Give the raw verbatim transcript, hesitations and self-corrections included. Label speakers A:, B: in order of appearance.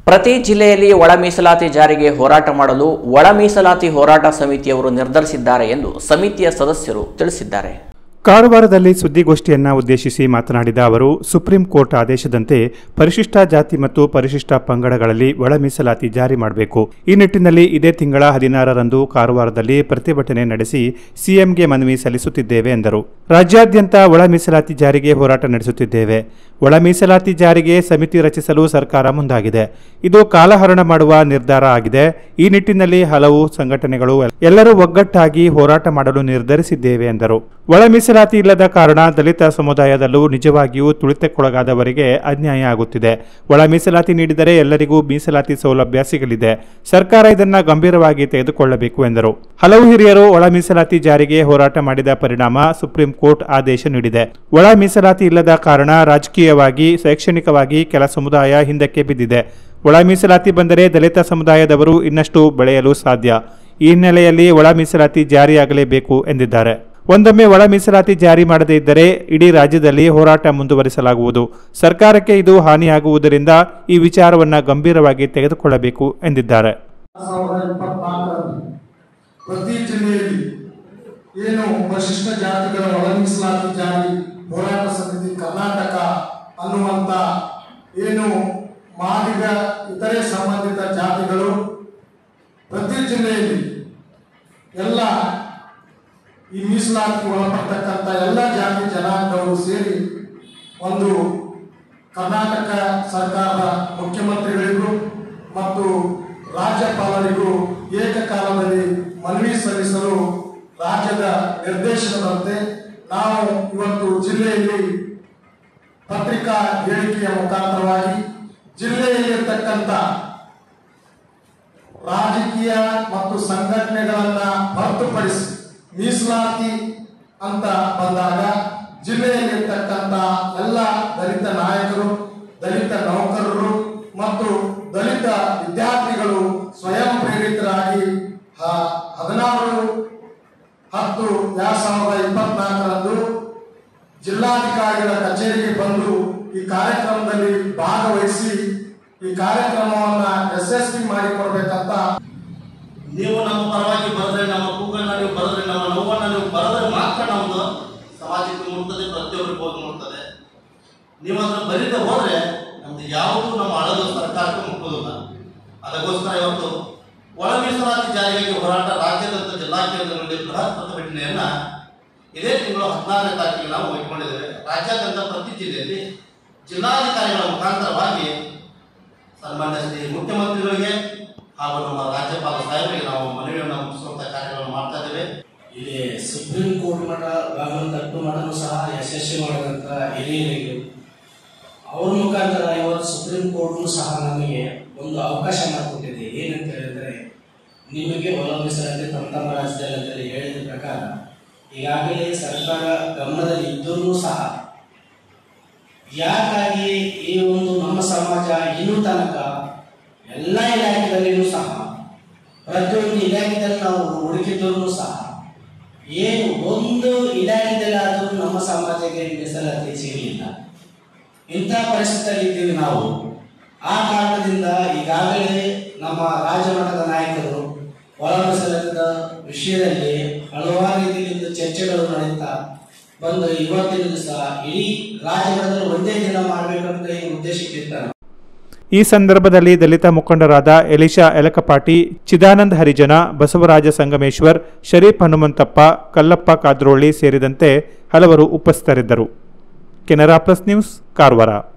A: ಪ್ರತಿ ಜಿಲ್ಲೆಯಲ್ಲಿ ಒಳ ಮೀಸಲಾತಿ ಜಾರಿಗೆ ಹೋರಾಟ ಮಾಡಲು ಒಳ ಮೀಸಲಾತಿ ಹೋರಾಟ ಸಮಿತಿಯವರು ನಿರ್ಧರಿಸಿದ್ದಾರೆ ಎಂದು ಸಮಿತಿಯ ಸದಸ್ಯರು ತಿಳಿಸಿದ್ದಾರೆ.
B: ಕಾರವಾರದಲ್ಲಿ ಸುದ್ದಿಗೋಷ್ಠಿಯನ್ನು ಉದ್ದೇಶಿಸಿ ಮಾತನಾಡಿದ ಅವರು, ಸುಪ್ರೀಂ ಕೋರ್ಟ್ ಆದೇಶದಂತೆ ಪರಿಶಿಷ್ಟ ಜಾತಿ ಮತ್ತು ಪರಿಶಿಷ್ಟ ಪಂಗಡಗಳಲ್ಲಿ ಒಳ ಮೀಸಲಾತಿ ಜಾರಿ ಮಾಡಬೇಕು. ಈ ನಿಟ್ಟಿನಲ್ಲಿ ಇದೇ ತಿಂಗಳ ಹದಿನಾರರಂದು ಕಾರವಾರದಲ್ಲಿ ಪ್ರತಿಭಟನೆ ನಡೆಸಿ ಸಿಎಂಗೆ ಮನವಿ ಸಲ್ಲಿಸುತ್ತಿದ್ದೇವೆ ಎಂದರು. ರಾಜ್ಯಾದ್ಯಂತ ಒಳ ಮೀಸಲಾತಿ ಜಾರಿಗೆ ಹೋರಾಟ ನಡೆಸುತ್ತಿದ್ದೇವೆ. ಒಳ ಮೀಸಲಾತಿ ಜಾರಿಗೆ ಸಮಿತಿ ರಚಿಸಲು ಸರ್ಕಾರ ಮುಂದಾಗಿದೆ. ಇದು ಕಾಲಹರಣ ಮಾಡುವ ನಿರ್ಧಾರ ಆಗಿದೆ. ಈ ನಿಟ್ಟಿನಲ್ಲಿ ಹಲವು ಸಂಘಟನೆಗಳು ಎಲ್ಲರೂ ಒಗ್ಗಟ್ಟಾಗಿ ಹೋರಾಟ ಮಾಡಲು ನಿರ್ಧರಿಸಿದ್ದೇವೆ ಎಂದರು. ಒಳ ಮೀಸಲಾತಿ ಇಲ್ಲದ ಕಾರಣ ದಲಿತ ಸಮುದಾಯದಲ್ಲೂ ನಿಜವಾಗಿಯೂ ತುಳಿತಕ್ಕೊಳಗಾದವರಿಗೆ ಅನ್ಯಾಯ ಆಗುತ್ತಿದೆ. ಒಳ ಮೀಸಲಾತಿ ನೀಡಿದರೆ ಎಲ್ಲರಿಗೂ ಮೀಸಲಾತಿ ಸೌಲಭ್ಯ ಸಿಗಲಿದೆ. ಸರ್ಕಾರ ಇದನ್ನು ಗಂಭೀರವಾಗಿ ತೆಗೆದುಕೊಳ್ಳಬೇಕು ಎಂದರು. ಹಲವು ಹಿರಿಯರು ಒಳ ಮೀಸಲಾತಿ ಜಾರಿಗೆ ಹೋರಾಟ ಮಾಡಿದ ಪರಿಣಾಮ ಸುಪ್ರೀಂ ಕೋರ್ಟ್ ಆದೇಶ ನೀಡಿದೆ. ಒಳ ಮೀಸಲಾತಿ ಇಲ್ಲದ ಕಾರಣ ರಾಜಕೀಯವಾಗಿ, ಶೈಕ್ಷಣಿಕವಾಗಿ ಕೆಲ ಸಮುದಾಯ ಹಿಂದಕ್ಕೆ ಬಿದ್ದಿದೆ. ಒಳ ಮೀಸಲಾತಿ ಬಂದರೆ ದಲಿತ ಸಮುದಾಯದವರು ಇನ್ನಷ್ಟು ಬೆಳೆಯಲು ಸಾಧ್ಯ. ಈ ಹಿನ್ನೆಲೆಯಲ್ಲಿ ಒಳ ಮೀಸಲಾತಿ ಜಾರಿಯಾಗಲೇಬೇಕು ಎಂದಿದ್ದಾರೆ. ಒಂದೊಮ್ಮೆ ಒಳ ಮೀಸಲಾತಿ ಜಾರಿ ಮಾಡದೇ ಇದ್ದರೆ ಇಡೀ ರಾಜ್ಯದಲ್ಲಿ ಹೋರಾಟ ಮುಂದುವರಿಸಲಾಗುವುದು. ಸರ್ಕಾರಕ್ಕೆ ಇದು ಹಾನಿಯಾಗುವುದರಿಂದ ಈ ವಿಚಾರವನ್ನು ಗಂಭೀರವಾಗಿ ತೆಗೆದುಕೊಳ್ಳಬೇಕು ಎಂದಿದ್ದಾರೆ.
C: ಪ್ರತಿ ಜಿಲ್ಲೆಯಲ್ಲಿ ಏನು ಪರಿಶಿಷ್ಟ ಜಾತಿಗಳ ಒಳ ಮೀಸಲಾತಿ ಜಾರಿ ಹೋರಾಟ ಸಮಿತಿ ಕರ್ನಾಟಕ ಅನ್ನುವಂತ ಏನು ಮಾದಿಗ ಇತರೆ ಸಂಬಂಧಿತ ಜಾತಿಗಳು ಪ್ರತಿ ಜಿಲ್ಲೆಯಲ್ಲಿ ಎಲ್ಲ ಈ ಮೀಸಲಾತಿ ಒಳಪಡ್ತಕ್ಕಂಥ ಎಲ್ಲ ಜಾತಿ ಜನಾಂಗಗಳು ಸೇರಿ ಒಂದು ಕರ್ನಾಟಕ ಸರ್ಕಾರದ ಮುಖ್ಯಮಂತ್ರಿಗಳಿಗೂ ಮತ್ತು ರಾಜ್ಯಪಾಲರಿಗೂ ಏಕಕಾಲದಲ್ಲಿ ಮನವಿ ಸಲ್ಲಿಸಲು ರಾಜ್ಯದ ನಿರ್ದೇಶನದಂತೆ ನಾವು ಇವತ್ತು ಜಿಲ್ಲೆಯಲ್ಲಿ ಪತ್ರಿಕಾ ಹೇಳಿಕೆಯ ಮುಖಾಂತರವಾಗಿ ಜಿಲ್ಲೆಯಲ್ಲಿರ್ತಕ್ಕಂಥ ರಾಜಕೀಯ ಮತ್ತು ಸಂಘಟನೆಗಳನ್ನ ಹೊರತುಪಡಿಸಿ ಮೀಸಲಾತಿ ಅಂತ ಬಂದಾಗ ಜಿಲ್ಲೆಯಲ್ಲಿರ್ತಕ್ಕಂಥ ಎಲ್ಲ ದಲಿತ ನಾಯಕರು, ದಲಿತ ನೌಕರರು ಮತ್ತು ದಲಿತ ವಿದ್ಯಾರ್ಥಿಗಳು ಸ್ವಯಂ ಪ್ರೇರಿತರಾಗಿ ಹದಿನಾರು ಹತ್ತು ಎರಡ್ ಸಾವಿರದ ಇಪ್ಪತ್ನಾಲ್ಕರಂದು ಜಿಲ್ಲಾಧಿಕಾರಿಗಳ ಕಚೇರಿಗೆ ಬಂದು ಈ ಕಾರ್ಯಕ್ರಮದಲ್ಲಿ ಭಾಗವಹಿಸಿ ಈ ಕಾರ್ಯಕ್ರಮವನ್ನ ಯಶಸ್ವಿ ಮಾಡಿಕೊಡ್ಬೇಕಂತ.
D: ನೀವು ನಮ್ಮ ಪರವಾಗಿ ಬರೆದ್ರೆ, ನಮ್ಮ ಕೂಗನ್ನ ನೀವು ಬರೆದ್ರೆ, ನಮ್ಮ ನೋವನ್ನ ನೀವು ಬರೆದ್ರೆ ಮಾತ್ರ ನಮ್ದು ಸಮಾಜಕ್ಕೆ ಮುಟ್ತದೆ, ಪ್ರತಿಯೊಬ್ಬರಿಗೆ ಹೋಗಿ ಮುಟ್ತದೆ. ನೀವು ಅದನ್ನ ಬರೀದೆ ಹೋದ್ರೆ ನಮ್ದು ಯಾವುದು ನಮ್ಮ ಹಳದ ಸರ್ಕಾರಕ್ಕೆ ಮುಟ್ಟುವುದಿಲ್ಲ. ಅದಕ್ಕೋಸ್ಕರ ಇವತ್ತು ಒಳ ಮೀಸಲಾತಿ ಜಾರಿಗಾಗಿ ಹೋರಾಟ ರಾಜ್ಯಾದ್ಯಂತ ಜಿಲ್ಲಾ ಕೇಂದ್ರಗಳಲ್ಲಿ ಬೃಹತ್ ಪ್ರತಿಭಟನೆಯನ್ನ ಇದೇ ತಿಂಗಳು ಹದಿನಾರನೇ ತಾರೀಕಿಗೆ ನಾವು ಹಮ್ಮಿಕೊಂಡಿದ್ದೇವೆ. ರಾಜ್ಯಾದ್ಯಂತ ಪ್ರತಿ ಜಿಲ್ಲೆಯಲ್ಲಿ ಜಿಲ್ಲಾಧಿಕಾರಿಗಳ ಮುಖಾಂತರವಾಗಿ ಸನ್ಮಾನ್ಯ ಶ್ರೀ ಮುಖ್ಯಮಂತ್ರಿಗಳಿಗೆ ಹಾಗೂ ನಮ್ಮ ರಾಜ್ಯಪಾಲ ಸಾಹೇಬರಿಗೆ ನಾವು ಮನವಿಯನ್ನು ಮುಗಿಸುವಂತ ಕಾರ್ಯಗಳನ್ನು ಮಾಡ್ತಾ ಇದ್ದೇವೆ.
E: ಇಲ್ಲಿ ಸುಪ್ರೀಂ ಕೋರ್ಟ್ ಮಠ ಬಾಗಿಲು ತಟ್ಟು ಮಠನೂ ಸಹ ಯಶಸ್ವಿ ಮಾಡಿದಂತ ಹಿರಿಯರಿಗೆ ಅವ್ರ ಮುಖಾಂತರ ಇವತ್ತು ಸುಪ್ರೀಂ ಕೋರ್ಟ್ನು ಸಹ ನಮಗೆ ಒಂದು ಅವಕಾಶ ಮಾಡಿಕೊಟ್ಟಿದೆ. ಏನಂತ ಹೇಳಿದ್ರೆ, ನಿಮಗೆ ಒಳ ಮೀಸಲಾತಿ ತಮ್ಮ ತಮ್ಮ ರಾಜ್ಯದಲ್ಲಿ ಅಂತೇಳಿ ಹೇಳಿದ ಪ್ರಕಾರ ಈಗಾಗಲೇ ಸರ್ಕಾರ ಗಮನದಲ್ಲಿ ಇದ್ದರೂ ಸಹ ಯಾಕಾಗಿ ಈ ಒಂದು ನಮ್ಮ ಸಮಾಜ ಇನ್ನೂ ತನಕ ಎಲ್ಲ ಇಲಾಖೆಗಳಲ್ಲಿಯೂ ಸಹ ಪ್ರತಿಯೊಂದು ಇಲಾಖೆಯಲ್ಲಿ ನಾವು ಹುಡುಕಿದ್ರೂ ಸಹ ಏನು ಒಂದು ಇಲಾಖೆಯಲ್ಲಿ ಆದರೂ ನಮ್ಮ ಸಮಾಜಕ್ಕೆ ಮೀಸಲಾತಿ ಸಿಗಲಿಲ್ಲ. ಇಂಥ ಪರಿಸ್ಥಿತಿಯಲ್ಲಿ ಇದ್ದೀವಿ ನಾವು. ಆ ಕಾರಣದಿಂದ ಈಗಾಗಲೇ ನಮ್ಮ ರಾಜ್ಯ ಮಟ್ಟದ ನಾಯಕರು ಒಳ ಮೀಸಲಾತಿಯ ವಿಷಯದಲ್ಲಿ ಹಲವಾರು ರೀತಿಯಿಂದ ಚರ್ಚೆಗಳು ನಡೆಯುತ್ತಾ ಬಂದು ಇವತ್ತಿನ ದಿವಸ ಇಡೀ ರಾಜ್ಯ ಮಟ್ಟದಲ್ಲಿ ಒಂದೇ ದಿನ ಮಾಡಬೇಕಂತ ಈ ಉದ್ದೇಶಕ್ಕಿರ್ತಾರೆ.
B: ಈ ಸಂದರ್ಭದಲ್ಲಿ ದಲಿತ ಮುಖಂಡರಾದ ಎಲಿಶಾ ಎಲಕಪಾಟಿ, ಚಿದಾನಂದ ಹರಿಜನ, ಬಸವರಾಜ ಸಂಗಮೇಶ್ವರ್, ಶರೀಫ್ ಹನುಮಂತಪ್ಪ, ಕಲ್ಲಪ್ಪ ಕಾದ್ರೋಳಿ ಸೇರಿದಂತೆ ಹಲವರು ಉಪಸ್ಥಿತರಿದ್ದರು. Canara plus news, Karwar.